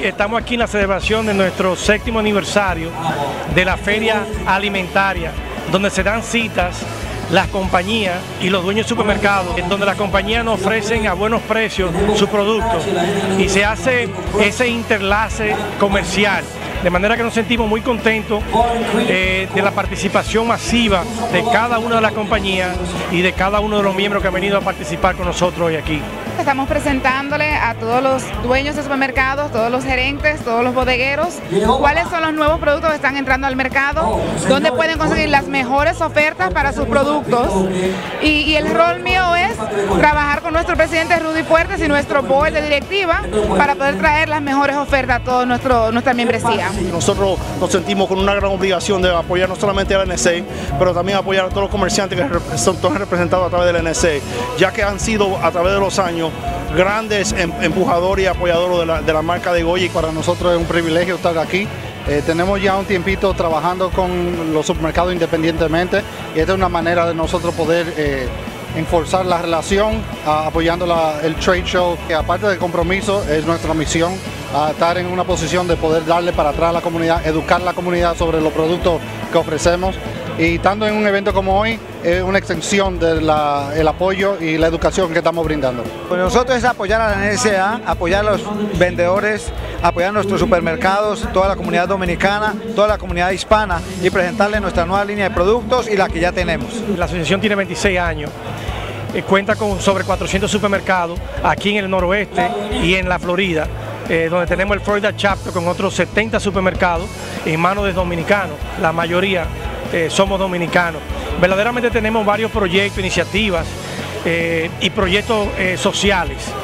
Estamos aquí en la celebración de nuestro 7º aniversario de la Feria Alimentaria, donde se dan citas las compañías y los dueños de supermercados, en donde las compañías nos ofrecen a buenos precios sus productos y se hace ese interlace comercial. De manera que nos sentimos muy contentos de la participación masiva de cada una de las compañías y de cada uno de los miembros que han venido a participar con nosotros hoy aquí. Estamos presentándole a todos los dueños de supermercados, todos los gerentes, todos los bodegueros, cuáles son los nuevos productos que están entrando al mercado, dónde pueden conseguir las mejores ofertas para sus productos. Y el rol mío es trabajar con nuestro presidente Rudy Fuertes y nuestro board de directiva para poder traer las mejores ofertas a toda nuestra membresía. Nosotros nos sentimos con una gran obligación de apoyar no solamente al NSA, pero también apoyar a todos los comerciantes que son todos representados a través del NSA, ya que han sido a través de los años grandes empujadores y apoyadores de la marca de Goya. Y para nosotros es un privilegio estar aquí. Tenemos ya un tiempito trabajando con los supermercados independientemente y esta es una manera de nosotros poder enforzar la relación, apoyando el trade show, que aparte del compromiso es nuestra misión, estar en una posición de poder darle para atrás a la comunidad, educar a la comunidad sobre los productos que ofrecemos. Y estando en un evento como hoy, es una extensión del apoyo y la educación que estamos brindando. Pues nosotros es apoyar a la NSA, apoyar a los vendedores, apoyar a nuestros supermercados, toda la comunidad dominicana, toda la comunidad hispana y presentarles nuestra nueva línea de productos y la que ya tenemos. La asociación tiene 26 años. Cuenta con sobre 400 supermercados aquí en el noroeste y en la Florida, donde tenemos el Florida Chapter con otros 70 supermercados en manos de dominicanos, la mayoría somos dominicanos. Verdaderamente tenemos varios proyectos, iniciativas y proyectos sociales.